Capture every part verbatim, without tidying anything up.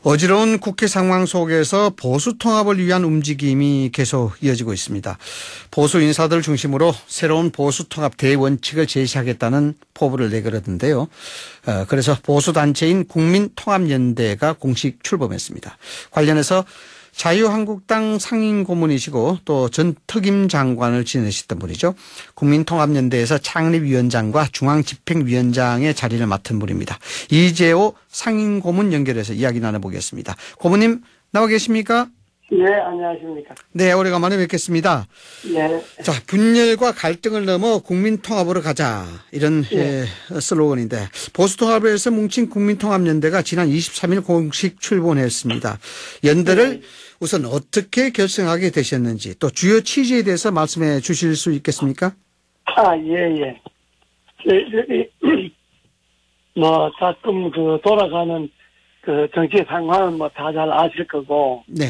어지러운 국회 상황 속에서 보수 통합을 위한 움직임이 계속 이어지고 있습니다. 보수 인사들 중심으로 새로운 보수 통합 대원칙을 제시하겠다는 포부를 내걸었는데요. 그래서 보수 단체인 국민통합연대가 공식 출범했습니다. 관련해서 자유한국당 상임고문이시고 또 전 특임 장관을 지내셨던 분이죠. 국민통합연대에서 창립위원장과 중앙집행위원장의 자리를 맡은 분입니다. 이재호 상임고문 연결해서 이야기 나눠보겠습니다. 고문님 나와 계십니까? 네, 안녕하십니까. 네, 오래간만에 뵙겠습니다. 네. 자, 분열과 갈등을 넘어 국민통합으로 가자 이런 네. 에, 슬로건인데 보수통합에서 뭉친 국민통합연대가 지난 이십삼 일 공식 출범했습니다. 연대를 네. 우선 어떻게 결성하게 되셨는지 또 주요 취지에 대해서 말씀해 주실 수 있겠습니까? 아, 예, 예. 저희, 뭐, 가끔 그 돌아가는 그 정치 상황은 뭐 다 잘 아실 거고. 네.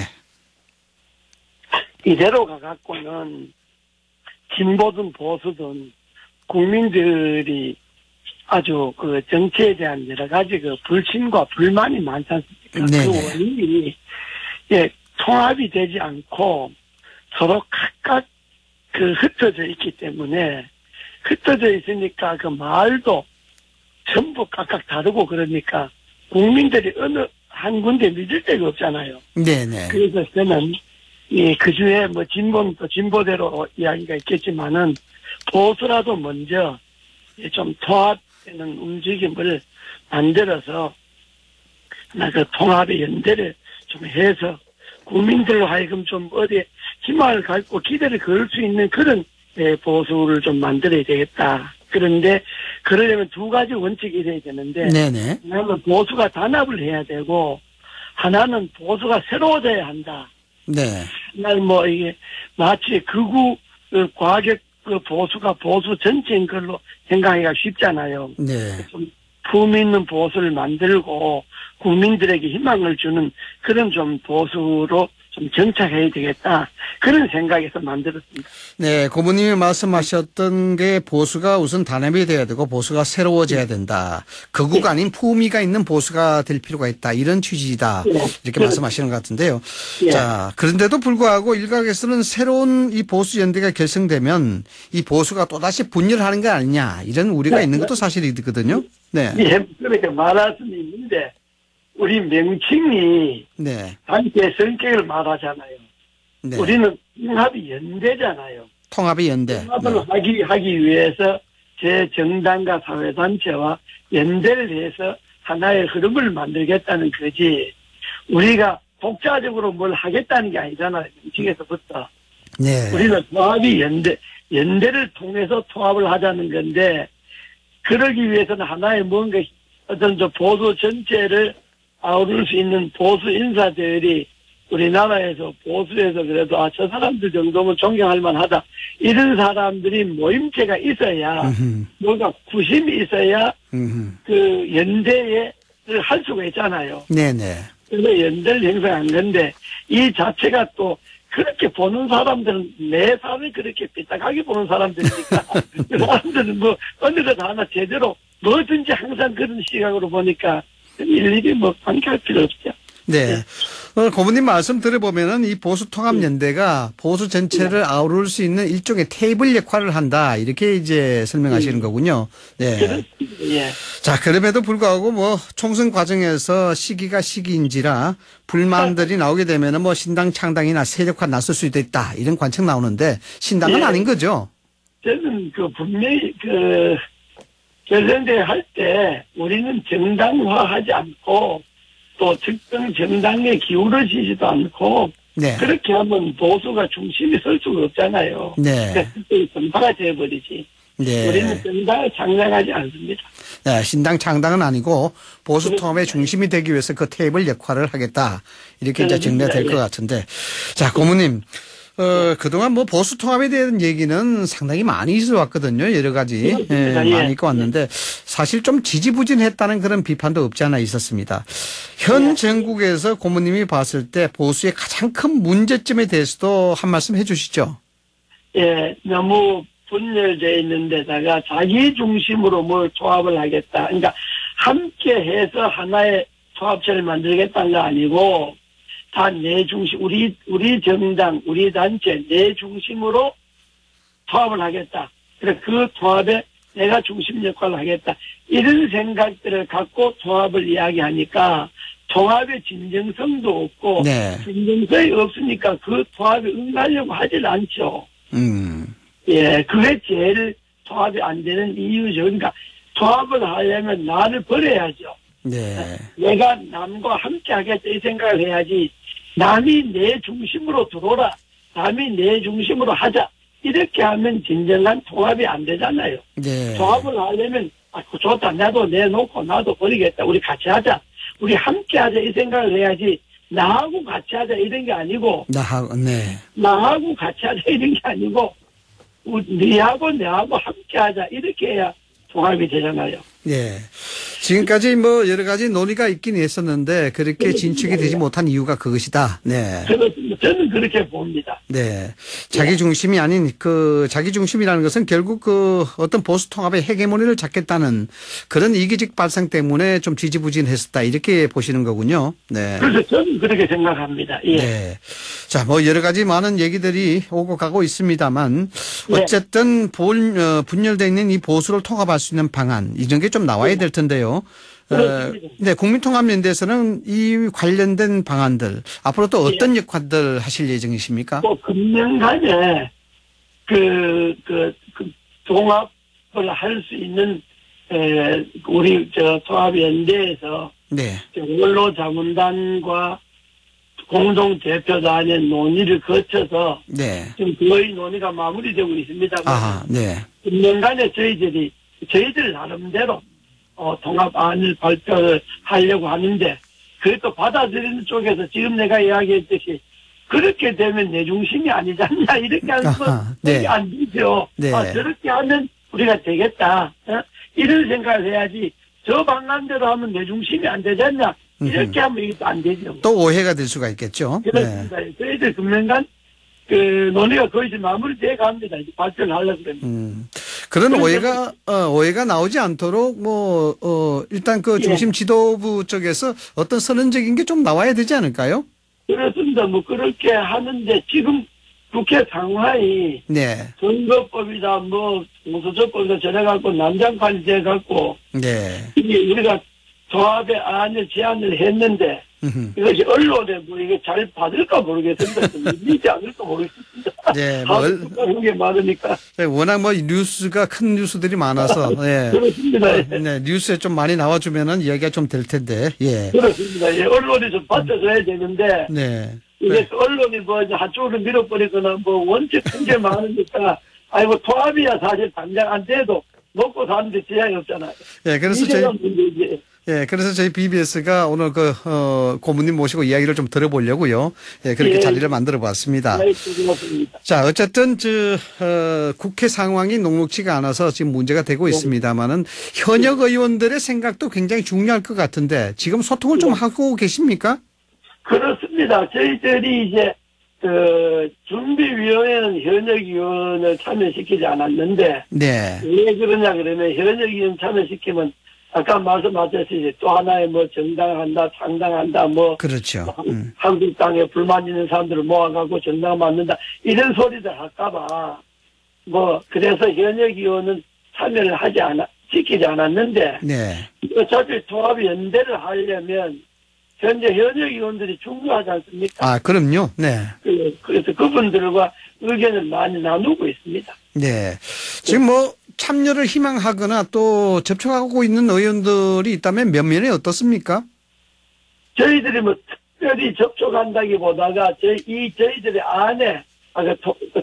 이대로가 갖고는 진보든 보수든 국민들이 아주 그 정치에 대한 여러 가지 그 불신과 불만이 많지 않습니까? 네네. 그 원인이 예, 통합이 되지 않고 서로 각각 그 흩어져 있기 때문에 흩어져 있으니까 그 말도 전부 각각 다르고 그러니까 국민들이 어느 한 군데 믿을 데가 없잖아요. 네네. 그래서 저는 예, 그 중에 뭐 진보는 또 진보대로 이야기가 있겠지만은 보수라도 먼저 좀 통합되는 움직임을 만들어서 하나 그 통합의 연대를 좀 해서 국민들로 하여금 좀 어디에 희망을 갖고 기대를 걸 수 있는 그런 예, 보수를 좀 만들어야 되겠다. 그런데 그러려면 두 가지 원칙이 있어야 되는데 네네. 하나는 보수가 단합을 해야 되고 하나는 보수가 새로워져야 한다. 네. 날 뭐 이게 마치 극우 그 과격 그 보수가 보수 전체인 걸로 생각하기가 쉽잖아요. 네. 좀 품 있는 보수를 만들고 국민들에게 희망을 주는 그런 좀 보수로 좀 정착해야 되겠다. 그런 생각에서 만들었습니다. 네, 고모님이 말씀하셨던 게 보수가 우선 단합이 돼야 되고 보수가 새로워져야 된다. 극우가 아닌 품위가 있는 보수가 될 필요가 있다. 이런 취지다. 네. 이렇게 네. 말씀하시는 것 같은데요. 네. 자, 그런데도 불구하고 일각에서는 새로운 이 보수 연대가 결성되면 이 보수가 또다시 분열하는 거 아니냐. 이런 우려가 네. 있는 것도 사실이거든요. 네. 예, 그렇게 말할 수는 있는데 우리 명칭이 네. 단체 성격을 말하잖아요. 네. 우리는 통합이 연대잖아요. 통합이 연대. 통합을 네. 하기, 하기 위해서 제 정당과 사회단체와 연대를 해서 하나의 흐름을 만들겠다는 거지. 우리가 독자적으로 뭘 하겠다는 게 아니잖아요. 명칭에서부터. 네. 우리는 통합이 연대, 연대를 통해서 통합을 하자는 건데 그러기 위해서는 하나의 뭔가 어떤 저 보수 전체를 아우를 수 있는 보수 인사들이 우리나라에서 보수에서 그래도 아, 저 사람들 정도면 존경할 만하다. 이런 사람들이 모임체가 있어야 음흠. 뭔가 구심이 있어야 음흠. 그 연대에 할 수가 있잖아요. 네네. 그래서 연대를 형성한 건데 이 자체가 또 그렇게 보는 사람들은 내 삶을 그렇게 삐딱하게 보는 사람들이니까 그 사람들은 뭐 어느 것 하나 제대로 뭐든지 항상 그런 시각으로 보니까 일일이 뭐 관계할 필요 없죠. 네. 오늘 고모님 말씀 들어보면은 이 보수 통합연대가 보수 전체를 아우를 수 있는 일종의 테이블 역할을 한다. 이렇게 이제 설명하시는 거군요. 네. 예. 자, 그럼에도 불구하고 뭐 총선 과정에서 시기가 시기인지라 불만들이 나오게 되면은 뭐 신당 창당이나 세력화 나설 수도 있다. 이런 관측 나오는데 신당은 예. 아닌 거죠. 저는 그 분명히 그 결선대 할 때 우리는 정당화하지 않고 또 특정 정당에 기울어지지도 않고 네. 그렇게 하면 보수가 중심이 설 수가 없잖아요. 네. 그러니까 정파가 되어버리지. 네. 우리는 정당을 창당하지 않습니다. 네, 신당 창당은 아니고 보수 통합의 중심이 되기 위해서 그 테이블 역할을 하겠다. 이렇게 이제 정리가 될 것 같은데. 자, 고모님. 어, 그동안 뭐 보수 통합에 대한 얘기는 상당히 많이 있어 왔거든요. 여러 가지. 예, 많이 있고 왔는데 사실 좀 지지부진했다는 그런 비판도 없지 않아 있었습니다. 현 정국에서 고모님이 봤을 때 보수의 가장 큰 문제점에 대해서도 한 말씀 해 주시죠. 예, 너무 분열되어 있는 데다가 자기 중심으로 뭘 통합을 하겠다. 그러니까 함께 해서 하나의 통합체를 만들겠다는 거 아니고 다 내 중심, 우리 우리 정당, 우리 단체 내 중심으로 통합을 하겠다. 그래 그 통합에 내가 중심 역할을 하겠다. 이런 생각들을 갖고 통합을 이야기하니까 통합의 진정성도 없고 네. 진정성이 없으니까 그 통합에 응하려고 하질 않죠. 음. 예, 그게 제일 통합이 안 되는 이유죠. 그러니까 통합을 하려면 나를 버려야죠. 네. 내가 남과 함께 하겠다 이 생각을 해야지 남이 내 중심으로 들어오라. 남이 내 중심으로 하자. 이렇게 하면 진정한 통합이 안 되잖아요. 네. 통합을 하려면 아, 좋다. 나도 내놓고 나도 버리겠다. 우리 같이 하자. 우리 함께 하자 이 생각을 해야지 나하고 같이 하자 이런 게 아니고 나하고, 네. 나하고 같이 하자 이런 게 아니고 니하고 내하고 함께 하자 이렇게 해야 통합이 되잖아요. 네. 지금까지 뭐 여러 가지 논의가 있긴 했었는데 그렇게 진척이 되지 못한 이유가 그것이다. 네. 그렇습니다. 저는 그렇게 봅니다. 네. 자기 중심이 아닌 그 자기 중심이라는 것은 결국 그 어떤 보수 통합의 헤게모니를 잡겠다는 그런 이기적 발상 때문에 좀 지지부진했었다. 이렇게 보시는 거군요. 네. 그래서 저는 그렇게 생각합니다. 예. 네. 자, 뭐 여러 가지 많은 얘기들이 오고 가고 있습니다만 어쨌든 본, 어, 분열되어 있는 이 보수를 통합할 수 있는 방안 이런 게 좀 나와야 될 텐데요. 어, 네, 국민통합연대에서는 이 관련된 방안들 앞으로 또 어떤 역할들 하실 예정이십니까? 뭐 금년간에 그, 그, 그 통합을 할 수 있는 에, 우리 저 통합연대에서 네. 원로자문단과 공동대표단의 논의를 거쳐서 네. 지금 거의 논의가 마무리되고 있습니다. 아, 네. 금년간에 저희들이 저희들 나름대로 어, 통합안을 발표를 하려고 하는데 그것도 받아들이는 쪽에서 지금 내가 이야기했듯이 그렇게 되면 내 중심이 아니지 않냐 이렇게 하는 건 네. 안 되죠. 네. 아, 저렇게 하면 우리가 되겠다. 어? 이런 생각을 해야지 저 방안대로 하면 내 중심이 안 되지 않냐 이렇게 하면 이것도 안 되죠. 또 오해가 될 수가 있겠죠. 그렇습니다. 네. 저희들 금년간 그 논의가 거의 이제 마무리돼 갑니다. 이제 발표를 하려고 그럽니다. 음, 그런 오해가 어, 오해가 나오지 않도록 뭐 어, 일단 그 중심 지도부 쪽에서 어떤 선언적인 게 좀 나와야 되지 않을까요? 그렇습니다. 뭐 그렇게 하는데 지금 국회 상황이 네, 선거법이다 뭐 공소처법이다 저래갖고 난장판이 돼갖고 네, 이게 우리가 조합의 안을 제안을 했는데 음흠. 이것이 언론에 뭐 이게 잘 받을까 모르겠습니다. 믿지 않을까 모르겠습니다. 네, 뭐 얼- 그런 게 많으니까. 네, 워낙 뭐 뉴스가 큰 뉴스들이 많아서 예. 그렇습니다. 예. 네, 뉴스에 좀 많이 나와주면은 이야기가 좀 될 텐데 예. 그렇습니다. 예. 언론이 좀 받쳐줘야 되는데 네, 이게 언론이 뭐 이제 한쪽으로 밀어버리거나 뭐 원칙 큰게 많으니까 아이고 통합이야 사실 당장 안 돼도 먹고 사는데 지장이 없잖아요. 예, 그래서 이제는 저희 문제지. 예, 그래서 저희 비비에스가 오늘 그, 어, 고모님 모시고 이야기를 좀 들어보려고요. 예, 그렇게 예. 자리를 만들어 봤습니다. 네, 고맙습니다. 자, 어쨌든, 저, 어, 국회 상황이 녹록치가 않아서 지금 문제가 되고 있습니다만은 현역 의원들의 생각도 굉장히 중요할 것 같은데 지금 소통을 좀 하고 계십니까? 그렇습니다. 저희들이 이제 그 준비위원회는 현역 의원을 참여시키지 않았는데 네. 왜 그러냐 그러면 현역 의원 참여시키면 아까 말씀하셨듯이 또 하나의 뭐 정당한다, 창당한다, 뭐 그렇죠. 음. 한국당에 불만 있는 사람들을 모아가고 정당 만든다 이런 소리들 할까봐 뭐 그래서 현역 의원은 참여를 하지 않아 시키지 않았는데 네. 어차피 통합연대를 하려면 현재 현역 의원들이 중요하지 않습니까? 아, 그럼요. 네. 그, 그래서 그분들과 의견을 많이 나누고 있습니다. 네. 지금 뭐 참여를 희망하거나 또 접촉하고 있는 의원들이 있다면 몇 면이 어떻습니까? 저희들이 뭐 특별히 접촉한다기보다가 저희, 이 저희들의 안에 아, 그 통- 그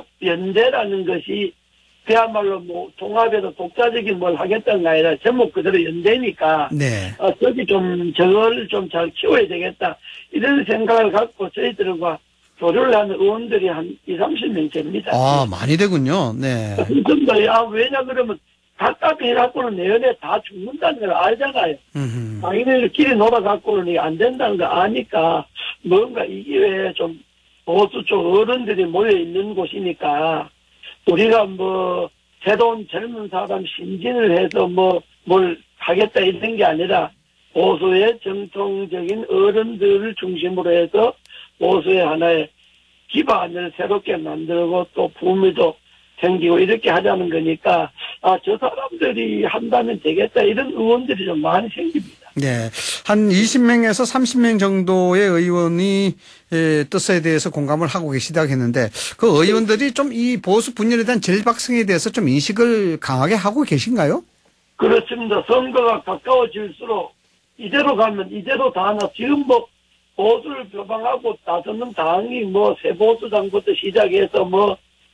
통합연대라는 것이 그야말로 뭐 통합에서 독자적인 뭘 하겠다는 게 아니라 제목 그대로 연대니까 네. 어, 저기 좀 저걸 좀 잘 키워야 되겠다 이런 생각을 갖고 저희들과 교류를 하는 의원들이 한 이삼십 명 됩니다. 아, 많이 되군요. 네. 그렇습니다. 아, 왜냐 그러면 가깝게 해갖고는 내년에 다 죽는다는 걸 알잖아요. 음흠. 당연히 길이 놀아갖고는 이게 안 된다는 걸 아니까 뭔가 이 기회에 좀 보수 쪽 어른들이 모여 있는 곳이니까 우리가 뭐 새로운 젊은 사람 신진을 해서 뭐 뭘 하겠다 이런 게 아니라 보수의 정통적인 어른들을 중심으로 해서 보수의 하나의 기반을 새롭게 만들고 또 부미도 생기고 이렇게 하자는 거니까 아, 저 사람들이 한다면 되겠다 이런 의원들이 좀 많이 생깁니다. 네. 한 이십 명에서 삼십 명 정도의 의원이 예, 뜻에 대해서 공감을 하고 계시다고 했는데 그 의원들이 좀 이 보수 분열에 대한 절박성에 대해서 좀 인식을 강하게 하고 계신가요? 그렇습니다. 선거가 가까워질수록 이대로 가면 이대로 다 하나 지금 뭐 보수를 표방하고 나서는 당이 뭐 새보수당부터 시작해서 뭐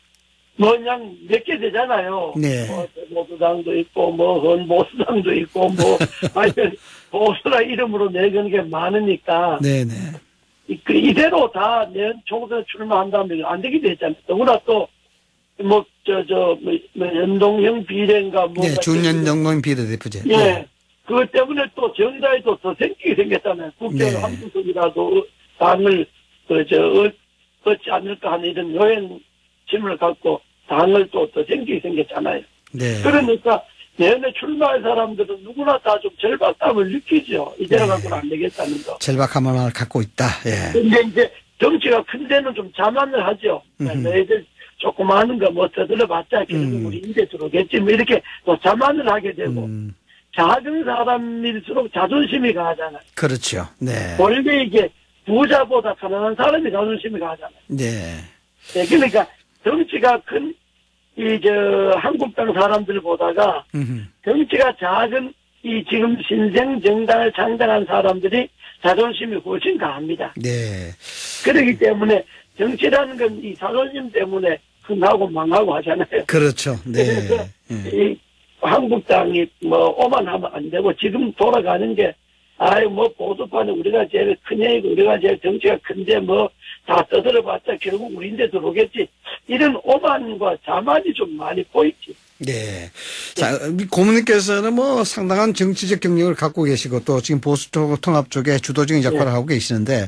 뭐 그냥 몇 개 되잖아요. 네. 뭐 새보수당도 있고 뭐 헌보수당도 있고 뭐 하여튼 보수라 이름으로 내거는 게 많으니까 네네. 이- 그 이대로 다 내년 총선에 출마한다면 안 되게 되잖아요. 더구나 또 뭐 저 저 뭐 연동형 비례인가 뭐 네, 준연정노인 비례대표제. 예. 그것 때문에 또 정당에도 더 생기게 생겼잖아요. 국회의원 네. 한 구석이라도 당을 그저 얻지 않을까 하는 이런 요행심을 갖고 당을 또 더 생기게 생겼잖아요. 네. 그러니까 내년에 출마할 사람들은 누구나 다 좀 절박감을 느끼죠. 이대로 네. 갖고는 안 되겠다는 거. 절박함을 갖고 있다. 예. 근데 이제 정치가 큰 데는 좀 자만을 하죠. 음흠. 너희들 조그마한 거 뭐 떠들어봤자 결국 음. 우리 인제 들어오겠지 뭐 이렇게 또 자만을 하게 되고 음, 작은 사람일수록 자존심이 강하잖아요. 그렇죠. 네. 원래 이게 부자보다 가난한 사람이 자존심이 강하잖아요. 네. 네, 그러니까 정치가 큰 이 저 한국당 사람들보다가 음흠. 정치가 작은 이 지금 신생 정당을 창당한 사람들이 자존심이 훨씬 강합니다. 네. 그렇기 때문에 정치라는 건 이 자존심 때문에 흥하고 망하고 하잖아요. 그렇죠. 네. 그래서 예. 이 한국당이 뭐 오만하면 안 되고 지금 돌아가는 게 아유 뭐 보수파는 우리가 제일 큰 애이고 우리가 제일 정치가 큰데 뭐 다 떠들어봤자 결국 우리인데 들어오겠지 이런 오만과 자만이 좀 많이 보이지. 네. 자, 고문님께서는 뭐 상당한 정치적 경력을 갖고 계시고 또 지금 보수 통합 쪽에 주도적인 역할을 네. 하고 계시는데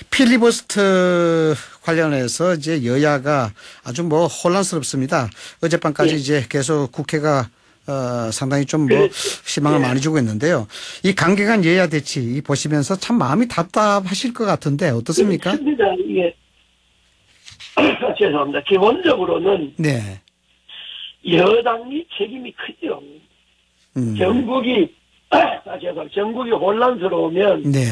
필리버스터 관련해서 이제 여야가 아주 뭐 혼란스럽습니다. 어젯밤까지 네. 이제 계속 국회가 어, 상당히 좀 뭐 그렇죠. 희망을 네. 많이 주고 있는데요. 이 강경한 여야 대치 보시면서 참 마음이 답답하실 것 같은데 어떻습니까? 그렇습니다. 이게 죄송합니다. 기본적으로는 네. 여당이 책임이 크죠. 음. 전국이 아, 죄송합니다. 전국이 혼란스러우면 네.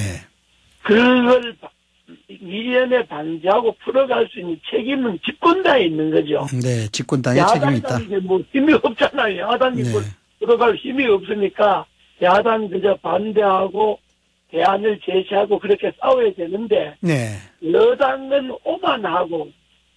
그걸 미연에 방지하고 풀어갈 수 있는 책임은 집권당에 있는 거죠. 네. 집권당의 책임이 있다. 야당이 뭐 힘이 없잖아요. 야당이 네. 뭐 풀어갈 힘이 없으니까 야당 그저 반대하고 대안을 제시하고 그렇게 싸워야 되는데 네. 여당은 오만하고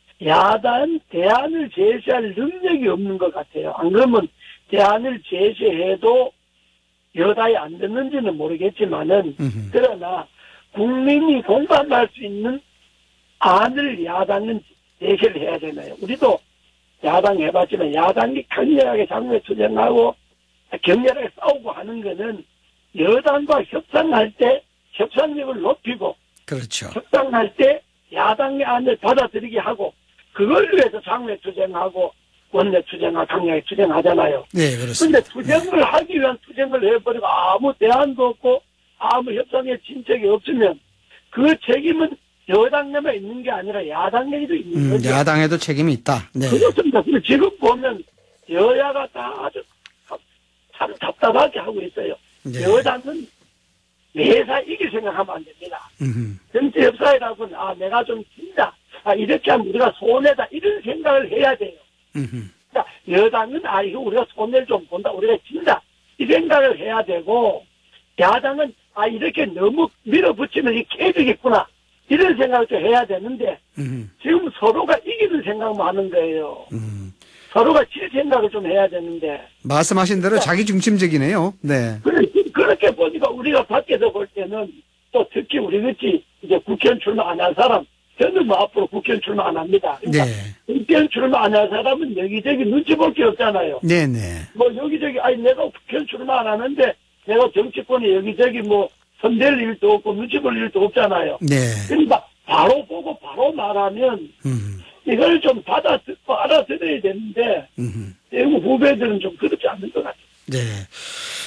야당 대안을 제시할 능력이 없는 것 같아요. 안 그러면 대안을 제시해도 여당이 안 듣는지는 모르겠지만은 음흠. 그러나 국민이 공감할 수 있는 안을 야당은 제시를 해야 되나요? 우리도 야당 해봤지만 야당이 강렬하게 장외 투쟁하고 격렬하게 싸우고 하는 거는 여당과 협상할 때 협상력을 높이고 그렇죠. 협상할 때 야당의 안을 받아들이게 하고 그걸 위해서 장외 투쟁하고 원내 투쟁하고 강력하게 투쟁하잖아요. 네, 근데 그렇습니다. 투쟁을 하기 위한 투쟁을 해버리고 아무 대안도 없고 아무 협상의 진척이 없으면 그 책임은 여당에만 있는 게 아니라 야당에도 있는 음, 거죠. 야당에도 책임이 있다. 네. 그렇습니다. 근데 지금 보면 여야가 다 아주 참 답답하게 하고 있어요. 네. 여당은 매사 이길 생각하면 안 됩니다. 음흠. 정치 협상이라고는 아 내가 좀 진다. 아 이렇게 하면 우리가 손해다. 이런 생각을 해야 돼요. 음흠. 그러니까 여당은 아 이거 우리가 손해를 좀 본다. 우리가 진다. 이 생각을 해야 되고 야당은 아 이렇게 너무 밀어붙이면 이게 깨지겠구나. 이런 생각을 좀 해야 되는데 음흠. 지금 서로가 이기는 생각만 하는 거예요. 음. 서로가 질 생각을 좀 해야 되는데 말씀하신 대로 자기 중심적이네요. 네. 그래, 그렇게 보니까 우리가 밖에서 볼 때는 또 특히 우리같이 이제 국회의원 출마 안 한 사람 저는 뭐 앞으로 국회의원 출마 안 합니다. 그러니까 네. 국회의원 출마 안 한 사람은 여기저기 눈치 볼 게 없잖아요. 네네. 뭐 여기저기 아니 내가 국회의원 출마 안 하는데 내가 정치권에 여기저기 뭐 선대할 일도 없고 눈치 볼 일도 없잖아요. 네. 그러니까 바로 보고 바로 말하면 음. 이걸 좀 받아 듣고 알아들어야 되는데 음. 대구 후배들은 좀 그렇지 않는 것 같아요. 네.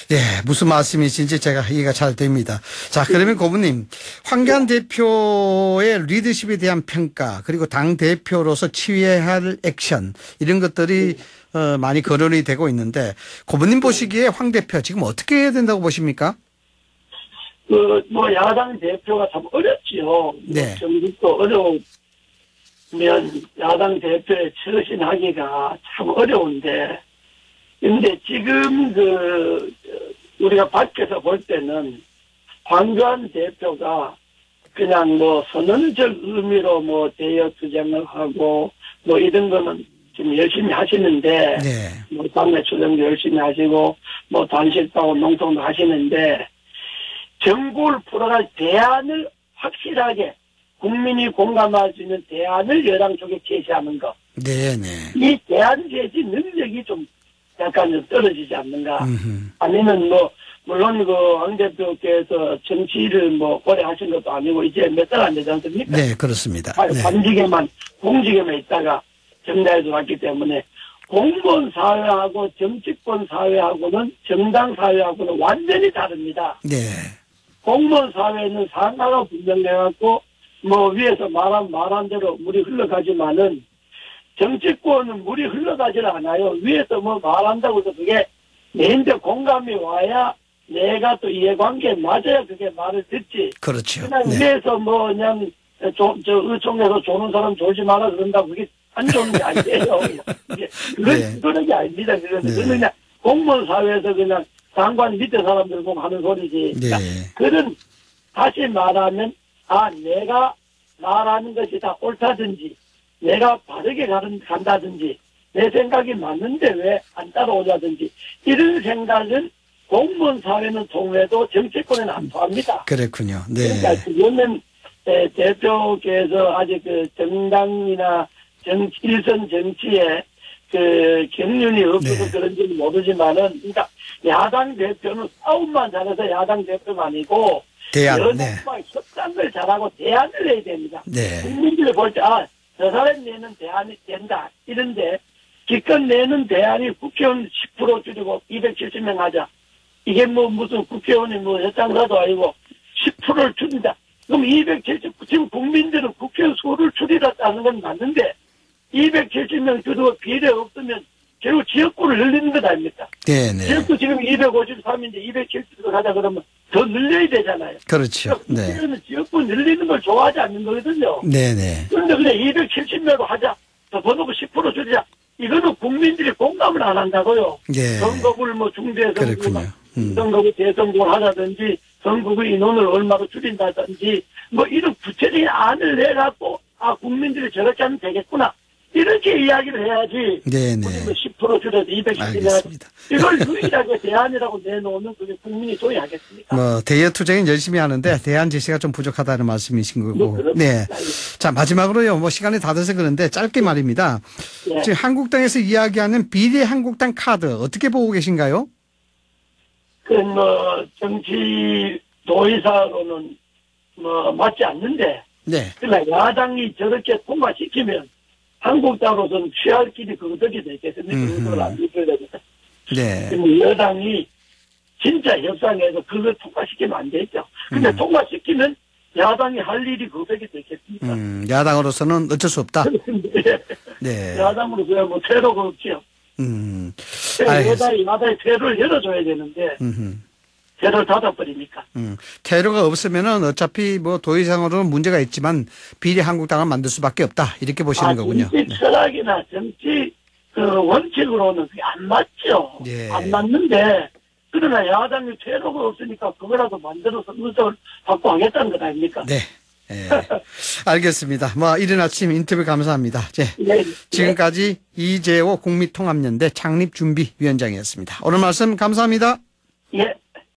예, 무슨 말씀이신지 제가 이해가 잘 됩니다. 자, 그러면 고모님, 황교안 대표의 리더십에 대한 평가, 그리고 당 대표로서 취해야 할 액션, 이런 것들이 어, 많이 거론이 되고 있는데, 고모님 보시기에 황 대표 지금 어떻게 해야 된다고 보십니까? 그, 뭐, 야당 대표가 참 어렵지요. 네. 정직도 어려우면 야당 대표에 처신하기가 참 어려운데, 근데 지금 그, 우리가 밖에서 볼 때는 황교안 대표가 그냥 뭐 선언적 의미로 뭐 대여 투쟁을 하고 뭐 이런 거는 지금 열심히 하시는데, 네. 뭐 당내 추정도 열심히 하시고 뭐 단식하고 농성도 하시는데, 정부를 풀어갈 대안을 확실하게 국민이 공감할 수 있는 대안을 여당 쪽에 제시하는 것. 네네. 이 대안 제시 능력이 좀 약간 좀 떨어지지 않는가. 음흠. 아니면 뭐, 물론 그 황 대표께서 정치를 뭐 오래 하신 것도 아니고 이제 몇 달 안 되지 않습니까? 네, 그렇습니다. 네. 관직에만, 공직에만 있다가 정당에 들어왔기 때문에 공무원 사회하고 정치권 사회하고는 정당 사회하고는 완전히 다릅니다. 네. 공무원 사회는 상하가 분명해갖고 뭐 위에서 말한 말한 대로 물이 흘러가지만은 정치권은 물이 흘러가질 않아요. 위에서 뭐 말한다고 해서 그게 내인데 공감이 와야 내가 또 이해관계에 맞아야 그게 말을 듣지. 그렇죠. 그냥 네. 위에서 뭐 그냥 저, 저 의총에서 조는 사람 졸지 마라 그런다고 그게 안 좋은 게 아니에요. 이게 그런, 네. 그런 게 아닙니다. 그거는 네. 그건 그냥 공무원 사회에서 그냥 장관 밑에 사람들 보고 하는 소리지. 네. 그러니까 그런, 다시 말하면, 아, 내가 말하는 것이 다 옳다든지, 내가 바르게 가는, 간다든지, 내 생각이 맞는데 왜 안 따라오냐든지, 이런 생각은 공무원 사회는 통해도 정치권에는 안 통합니다. 그렇군요. 네. 그러니까 그거는 에, 대표께서 아직 그 정당이나 정, 일선 정치에 그 경륜이 없어서 네. 그런지는 모르지만은, 그러니까 야당 대표는 싸움만 잘해서 야당 대표가 아니고 대안. 네. 여당과 협상을 잘하고 대안을 내야 됩니다. 네. 국민들이 볼 때 아, 저 사람 내는 대안이 된다 이런데 기껏 내는 대안이 국회의원 십 퍼센트 줄이고 이백칠십 명 하자. 이게 뭐 무슨 국회의원이 뭐 협상사도 아니고 십 퍼센트를 줄인다. 그럼 이백칠십 지금 국민들은 국회의원 수를 줄이라는 건 맞는데 이백칠십 명 줄이고 비례 없으면 결국 지역구를 늘리는 것 아닙니까? 네네. 지역구 지금 이백오십삼인데 이백칠십으로 하자 그러면 더 늘려야 되잖아요. 그렇죠. 네. 국회의원은 지역구 늘리는 걸 좋아하지 않는 거거든요. 네네. 그런데 그냥 이백칠십 명으로 하자. 더 번호고 십 퍼센트 줄이자. 이거는 국민들이 공감을 안 한다고요. 예. 선거구를 뭐 중대선거구나, 그렇군요. 음. 선거구 대선거를 하자든지, 선거구 인원을 얼마로 줄인다든지, 뭐 이런 구체적인 안을 내갖고, 아, 국민들이 저렇게 하면 되겠구나. 이렇게 이야기를 해야지. 네네. 우리 뭐 십 퍼센트 줄여도 이백십 명. 알겠습니다. 이걸 유일하게 대안이라고 내놓으면 그게 국민이 동의하겠습니까? 뭐 대여 투쟁은 열심히 하는데 대안 제시가 좀 부족하다는 말씀이신 뭐 거고. 그렇습니다. 네. 자, 마지막으로요. 뭐 시간이 다 돼서 그런데 짧게 말입니다. 네. 지금 한국당에서 이야기하는 비례 한국당 카드 어떻게 보고 계신가요? 그, 뭐, 정치 도의사로는 뭐, 맞지 않는데, 네. 그러나 야당이 저렇게 통과시키면 한국당으로서는 취할 길이 그것이 되겠습니까? 음흠. 그걸 안 믿어야 됩니다. 네. 그럼 여당이 진짜 협상해서 그걸 통과시키면 안 되죠. 근데 음. 통과시키면 야당이 할 일이 그것이 되겠습니까? 음, 야당으로서는 어쩔 수 없다. 네. 네. 야당으로서야 뭐 퇴로가 없죠. 음. 알겠습니다. 야당이, 야당이 퇴로를 열어줘야 되는데, 음흠. 퇴로를 닫아버리니까. 음. 퇴로가 없으면은 어차피 뭐 도의상으로는 문제가 있지만 비례 한국당을 만들 수밖에 없다. 이렇게 보시는 아, 거군요. 정치 네. 철학이나 정치 그 원칙으로는 그게 안 맞죠. 예. 안 맞는데 그러나 야당이 퇴로가 없으니까 그거라도 만들어서 의석을 받고 하겠다는 것 아닙니까? 네. 예. 알겠습니다. 뭐 이른 아침 인터뷰 감사합니다. 네. 네. 지금까지 이재호 국민통합연대 창립준비위원장이었습니다. 오늘 말씀 감사합니다. 예.